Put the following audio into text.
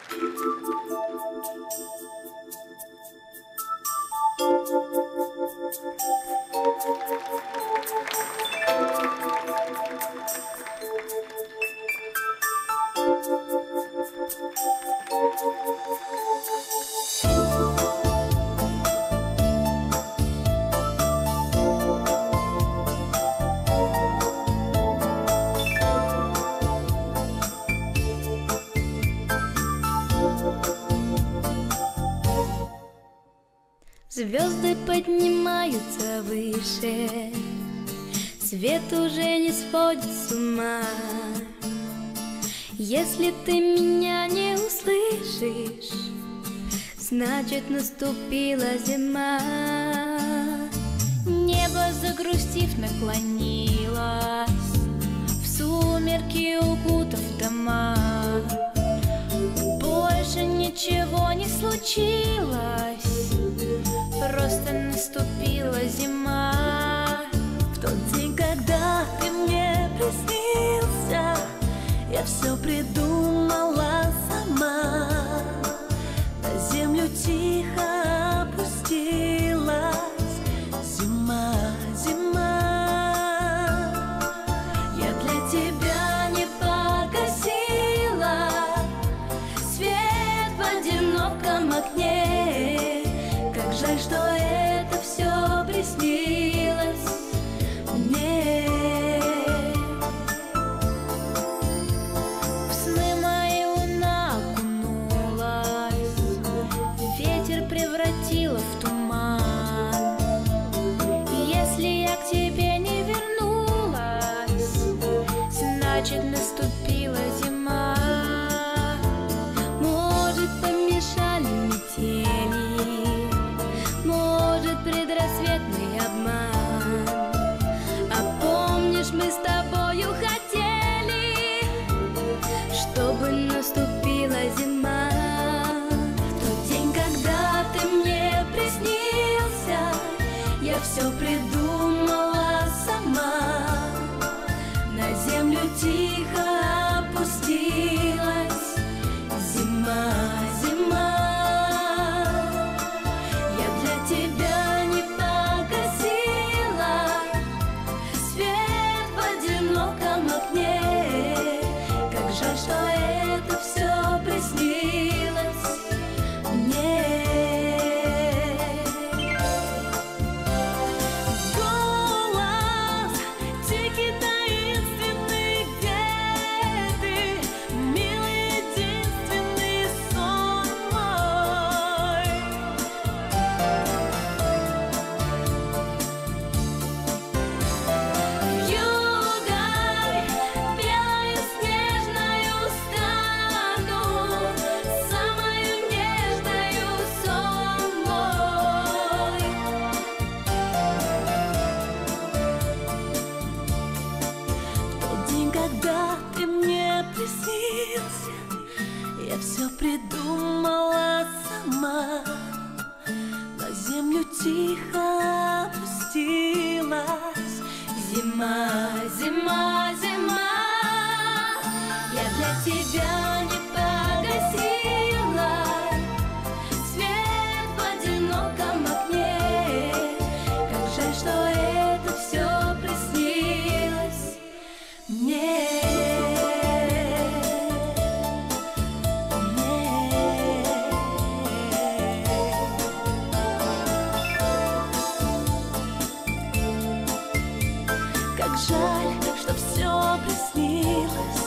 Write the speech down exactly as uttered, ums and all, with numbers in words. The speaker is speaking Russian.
Звезды поднимаются выше, свет уже не сходит с ума. Если ты меня не услышишь, значит наступила зима. Небо, загрустив, наклонилось, в сумерки укутав дома. Больше ничего не случилось, просто наступила зима. В тот день, когда ты мне приснился, я все придумала сама. На землю тихо опустилась зима, зима. Я для тебя не погасила свет в одиноком окне. Как жаль, что это все приснилось мне. В сны мои луна окунулась, ветер превратила в туман. Если я к тебе не вернулась, значит наступила зима. Может, помешали метели, может, предрассветный обман. А помнишь, мы с тобою хотели, чтобы наступила зима. В тот день, когда ты мне приснился, я все придумала сама. На землю тихо опустилась зима, зима. Тебя не погасила свет в одиноком окне. Как жаль, что это все приснилось мне. Голос тихий, таинственный, где ты, милый, единственный сон мой. Когда ты мне приснился, я все придумала сама. На землю тихо опустилась зима, зима, зима. Я для тебя не погасила свет в одиноком окне. Как жаль, что это все приснилось мне. Как жаль, что все приснилось